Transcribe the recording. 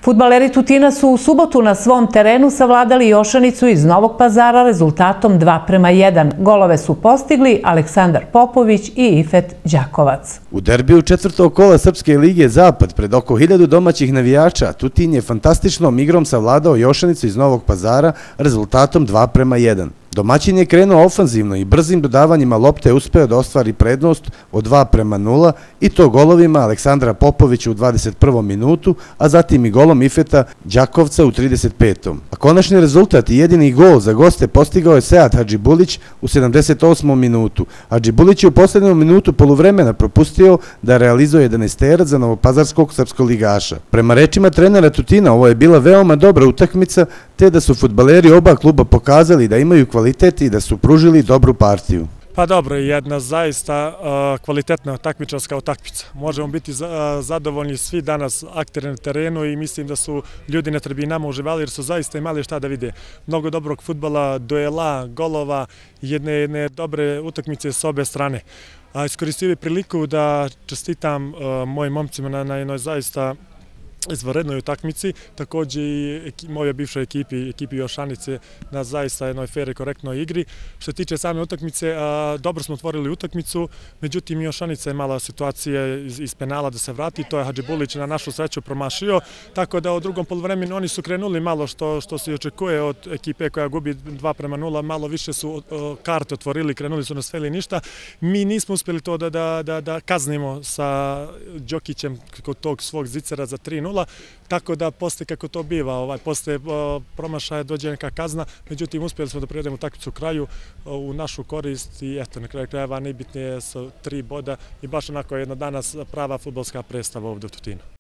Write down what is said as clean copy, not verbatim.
Fudbaleri Tutina su u subotu na svom terenu savladali Jošanicu iz Novog Pazara rezultatom 2:1. Golove su postigli Aleksandar Popović i Ifet Đakovac. U derbiju četvrtog kola Srpske lige Zapad pred oko 1000 domaćih navijača Tutin je fantastičnom igrom savladao Jošanicu iz Novog Pazara rezultatom 2:1. Domaćin je krenuo ofanzivno i brzim dodavanjima lopte uspeo da ostvari prednost od 2:0 i to golovima Aleksandra Popovića u 21. minutu, a zatim i golom Ifeta Đakovca u 35. A konačni rezultat i jedini gol za goste postigao je Sead Hadžibulić u 78. minutu. Hadžibulić je u posljednjem minutu poluvremena propustio da realizuje 11-terac za novopazarskog srpskoligaša. Prema rečima trenera Tutina, ovo je bila veoma dobra utakmica, te da su fudbaleri oba kluba pokazali da imaju kvalitet i da su pružili dobru partiju. Pa dobro, jedna zaista kvalitetna takmičarska utakmica. Možemo biti zadovoljni svi danas akteri na terenu i mislim da su ljudi na tribinama uživali jer su zaista imali šta da vide. Mnogo dobrog fudbala, duela, golova, jedne dobre utakmice s obe strane. Iskoristio bih priliku da čestitam mojim momcima na jednoj zaista izvanrednoj utakmici, također i moje bivšoj ekipi Jošanice na zaista jednoj fair i korektnoj igri. Što se tiče same utakmice, dobro smo otvorili utakmicu, međutim Jošanica je imala situacije iz penala da se vrati, to je Hadžibulić na našu sreću promašio, tako da u drugom poluvremenu oni su krenuli malo što se očekuje od ekipe koja gubi 2:0, malo više su karte otvorili, krenuli su na sve ili ništa. Mi nismo uspjeli to da kaznimo sa Đokićem kod tog svog zicera za 3:0, tako da posle kako to biva, posle promašaja dođe neka kazna, međutim uspjeli smo da privedemo utakmicu u kraju u našu korist i eto, na kraju krajeva najbitnije su 3 boda i baš onako jedna danas prava fudbalska predstava ovdje u Tutinu.